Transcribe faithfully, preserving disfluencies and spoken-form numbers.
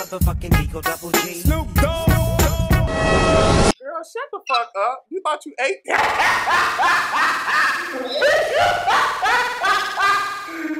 motherfucking Eagle Double G. Snoop Dogg. Girl, shut the fuck up. You thought you ate that?